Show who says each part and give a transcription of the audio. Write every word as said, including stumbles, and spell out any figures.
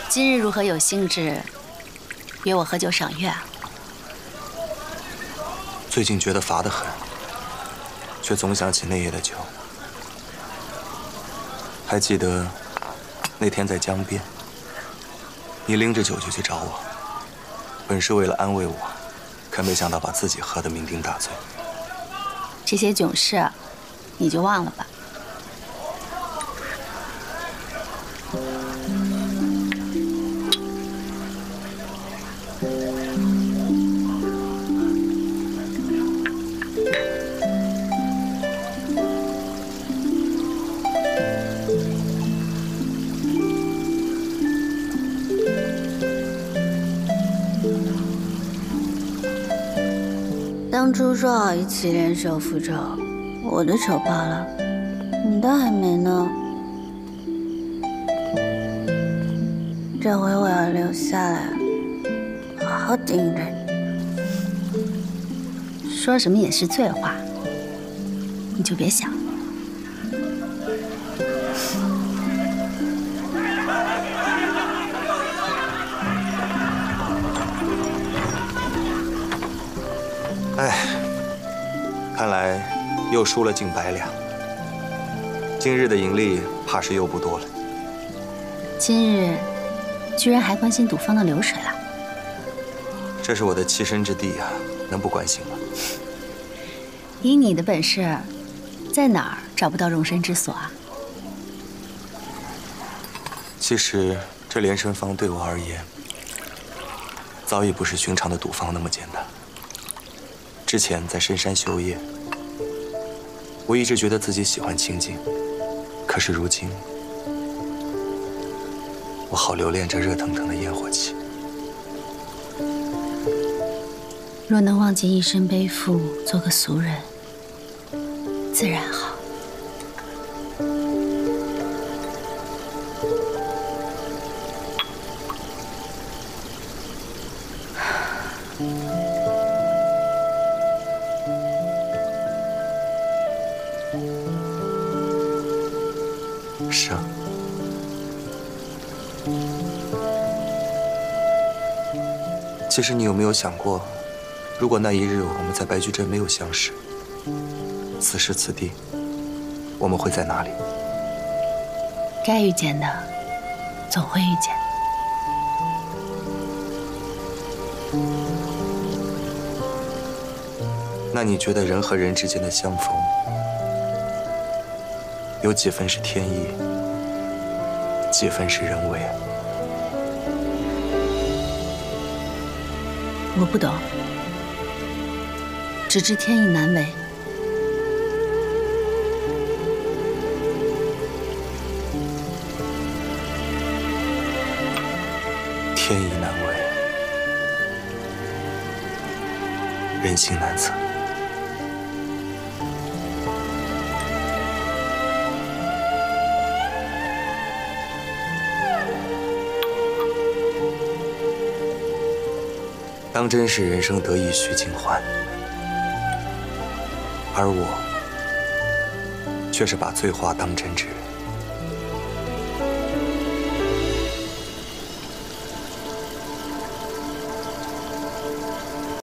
Speaker 1: 今日如何有兴致约我喝酒赏月啊？
Speaker 2: 最近觉得乏得很，却总想起那夜的酒。还记得那天在江边，你拎着酒就去找我，本是为了安慰我，可没想到把自己喝得酩酊大醉。
Speaker 1: 这些囧事，你就忘了吧。
Speaker 3: 当初说好一起联手复仇，我的仇报了，你的还没呢。这回我要留下来，好好盯着你。
Speaker 1: 说什么也是醉话，你就别想了。
Speaker 2: 哎，看来又输了近百两，今日的盈利怕是又不多了。
Speaker 1: 今日居然还关心赌坊的流水了？
Speaker 2: 这是我的栖身之地啊，能不关心吗？
Speaker 1: 以你的本事，在哪儿找不到容身之所啊？
Speaker 2: 其实这连身坊对我而言，早已不是寻常的赌坊那么简单。 之前在深山修业，我一直觉得自己喜欢清静，可是如今，我好留恋这热腾腾的烟火气。
Speaker 1: 若能忘记一身背负，做个俗人，自然好。
Speaker 2: 是啊，其实你有没有想过，如果那一日我们在白驹镇没有相识，此时此地，我们会在哪里？
Speaker 1: 该遇见的，总会遇见。
Speaker 2: 那你觉得人和人之间的相逢？ 有几分是天意，几分是人为。
Speaker 1: 我不懂，只知天意难违。
Speaker 2: 天意难违，人心难测。 当真是人生得意须尽欢，而我却是把醉话当真之人。